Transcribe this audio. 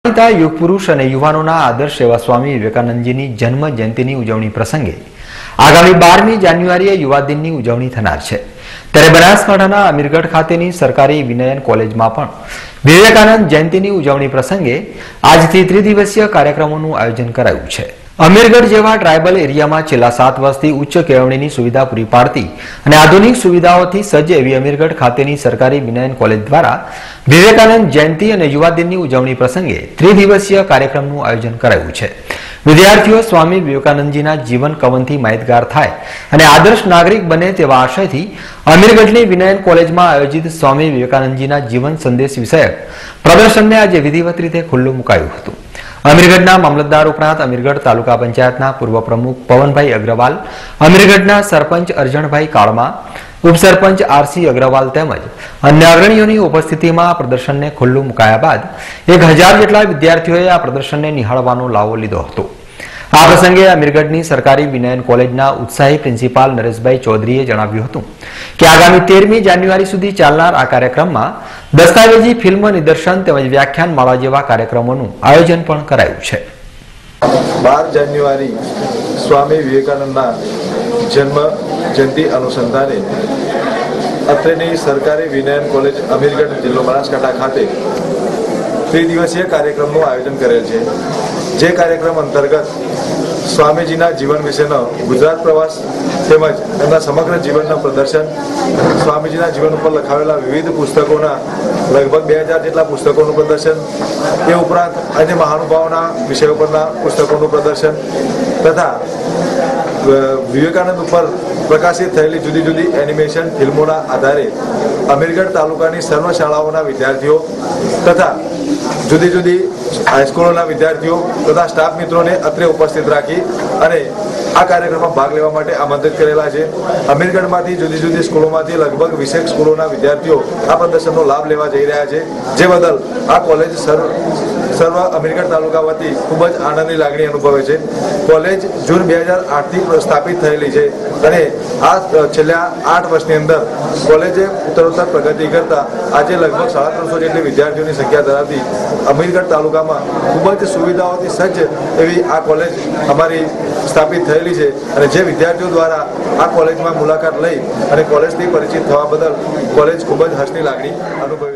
युग पुरुष और युवानों आदर्श एवं स्वामी विवेकानंदजी जन्म जयंती उजवणी प्रसंगे आगामी 12મી જાન્યુઆરીએ युवा दिन की उजवणी थनार छे। त्यारे बनासकांठाना अमीरगढ़ खातेनी सरकारी विनयन कॉलेजमां पण विवेकानंद जयंती उजवणी प्रसंगे आजथी त्रिदिवसीय कार्यक्रमोनुं आयोजन करायुं छे। अमीरगढ़ जेवा ट्राइबल एरिया में छेल्ला 7 वर्षथी उच्च केळवणीनी सुविधा पूरी पाड़ती अने आधुनिक सुविधाओथी सज्ज एवी अमीरगढ़ खातेनी सरकारी विनयन कॉलेज द्वारा विवेकानंद जयंती अने युवा दिननी उजवणी प्रसंगे त्रिदिवसीय कार्यक्रमनुं आयोजन करायुं छे। विद्यार्थीओ स्वामी विवेकानंदजीना जीवन कवनथी माहितगार थाय अने आदर्श नागरिक बने तेवा आशयथी अमीरगढ़नी विनयन कॉलेजमां आयोजित स्वामी विवेकानंदजीना जीवन संदेश विषयक प्रदर्शनने आज विधिवत रीते खुल्लुं मुकायुं हतुं। अमीरगढ़ना मामलतदार उपरांत अमीरगढ़ तालुका पंचायतना पूर्व प्रमुख पवनभाई अग्रवाल, अमीरगढ़ना सरपंच अर्जणभाई काळमा, उपसरपंच आरसी अग्रवाल तेमज अन्य अग्रणीओनी उपस्थितिमां प्रदर्शन ने खुल्लुं मुकाया बाद 1000 जेटला विद्यार्थीओए आ प्रदर्शन ने निहाळवानो लावो लीधो हतो। आ प्रसंगे अमीरगढ़नी सरकारी विनयन कॉलेजना उत्साही प्रिंसिपाल नरेशभाई चौधरीए जणाव्युं हतुं के आगामी 13મી જાન્યુઆરી सुधी चालनार आ कार्यक्रममां दस्तावेजी फिल्म निदर्शन तेमज व्याख्यान माळा जेवा कार्यक्रमोनुं आयोजन पण करायुं छे। 12 જાન્યુઆરી स्वामी विवेकानंदना जन्म जयंती अनुसंधाने અત્રેની सरकारी विनयन कॉलेज अमीरगढ़ जिल्लो बनासकांठा खाते त्रिदिवसीय कार्यक्रमનું आयोजन करेल છે। જે કાર્યક્રમ અંતર્ગત સ્વામીજીના જીવન વિશેનો ગુજરાત પ્રવાસ તેમજ એમના સમગ્ર જીવનનું પ્રદર્શન, સ્વામીજીના જીવન ઉપર લખાવેલા વિવિધ પુસ્તકોના લગભગ 2000 જેટલા પુસ્તકોનું પ્રદર્શન, એ ઉપરાંત અન્ય મહાનુભાવોના વિષયો પરના પુસ્તકોનું પ્રદર્શન તથા વિવેકાનંદ ઉપર પ્રકાશિત થયેલી જુદી જુદી એનિમેશન ફિલ્મોના આધારે અમીરગઢ તાલુકાની સર્વ શાળાઓના વિદ્યાર્થીઓ તથા જુદી જુદી હાઈસ્કૂલોના વિદ્યાર્થીઓ તથા સ્ટાફ મિત્રોને અત્રે ઉપસ્થિત રાખી અને આ કાર્યક્રમમાં ભાગ લેવા માટે આમંત્રિત કરેલા છે। અમીરગઢમાંથી જુદી જુદી સ્કૂલોમાંથી લગભગ 20 સ્કૂલોના વિદ્યાર્થીઓ આ પ્રદર્શનનો લાભ લેવા જઈ રહ્યા છે, જે બદલ આ કોલેજ સર્વ અમીરગઢ તાલુકા વતી ખૂબ જ આનંદની લાગણી અનુભવે છે। કોલેજ જૂન 2008થી સ્થાપિત થયેલી છે અને આ છેલ્લા 8 વર્ષની અંદર કોલેજે ઉત્તરોત્તર પ્રગતિ કરતા આજે લગભગ 350 જેટલી વિદ્યાર્થીઓની સંખ્યા ધરાવતી અમીરગઢ તાલુકામાં ખૂબ જ સુવિધાઓથી સજ્જ એવી આ કોલેજ અમારી સ્થાપિત થયેલી છે અને જે વિદ્યાર્થીઓ દ્વારા આ કોલેજમાં મુલાકાત લઈ અને કોલેજથી પરિચિત થવા બદલ કોલેજ ખૂબ જ હર્ષની લાગણી અનુભવી